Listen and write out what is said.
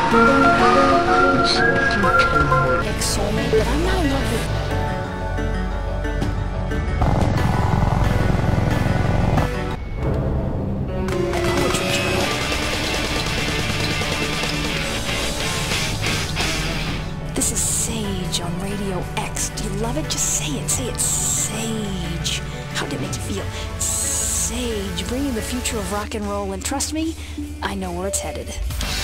Ex-soulmate, but I'm not in love with... Poetry journal. This is Sage on Radio X. Do you love it? Just say it. Say it. Sage. How did it make you feel? Sage, bringing the future of rock and roll, and trust me, I know where it's headed.